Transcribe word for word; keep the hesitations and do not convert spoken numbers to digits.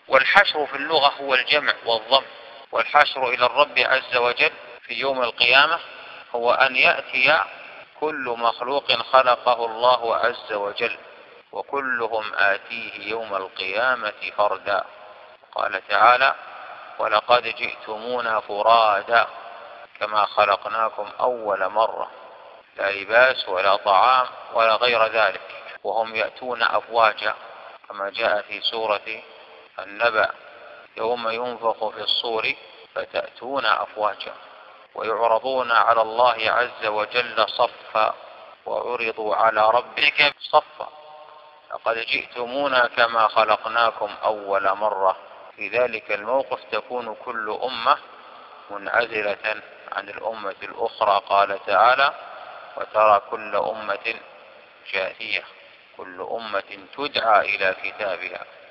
والحشر في اللغة هو الجمع والضم، والحشر إلى الرب عز وجل في يوم القيامة هو أن يأتي كل مخلوق خلقه الله عز وجل وكلهم آتيه يوم القيامة فردا. قال تعالى: ولقد جئتمونا فرادا كما خلقناكم أول مرة، لا لباس ولا طعام ولا غير ذلك، وهم يأتون أفواجا كما جاء في سورة النبأ: يوم ينفخ في الصور فتأتون أفواجا ويعرضون على الله عز وجل صفا وعرضوا على ربك صفا لقد جئتمونا كما خلقناكم أول مرة. في ذلك الموقف تكون كل أمة منعزلة عن الأمة الأخرى. قال تعالى: وترى كل أمة جاثية، كل أمة تدعى إلى كتابها.